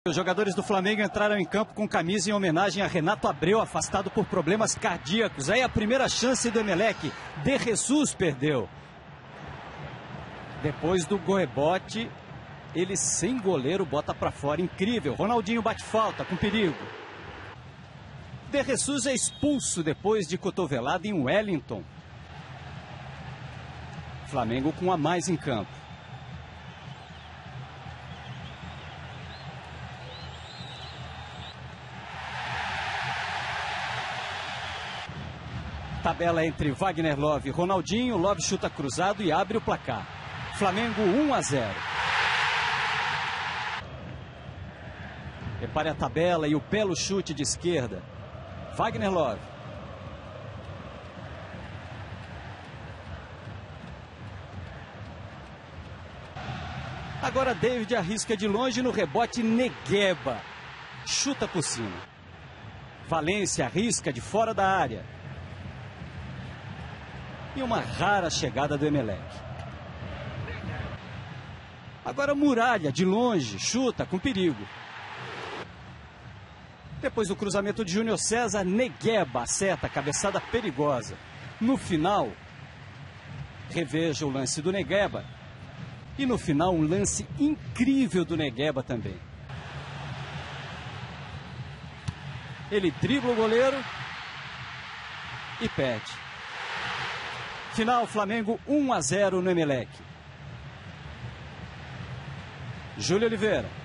Os jogadores do Flamengo entraram em campo com camisa em homenagem a Renato Abreu, afastado por problemas cardíacos. Aí a primeira chance do Emelec, De Jesus perdeu. Depois do rebote, ele sem goleiro bota para fora, incrível. Ronaldinho bate falta, com perigo. De Jesus é expulso depois de cotovelada em Wellington. Flamengo com a mais em campo. Tabela entre Wagner Love e Ronaldinho. Love chuta cruzado e abre o placar. Flamengo 1-0. Repare a tabela e o belo chute de esquerda. Wagner Love. Agora David arrisca de longe no rebote. Negueba chuta por cima. Valência arrisca de fora da área. E uma rara chegada do Emelec. Agora Muralha, de longe, chuta com perigo. Depois do cruzamento de Júnior César, Negueba acerta, cabeçada perigosa. No final, reveja o lance do Negueba. E no final, um lance incrível do Negueba também. Ele dribla o goleiro e perde. Final, Flamengo 1-0 no Emelec. Júlio Oliveira.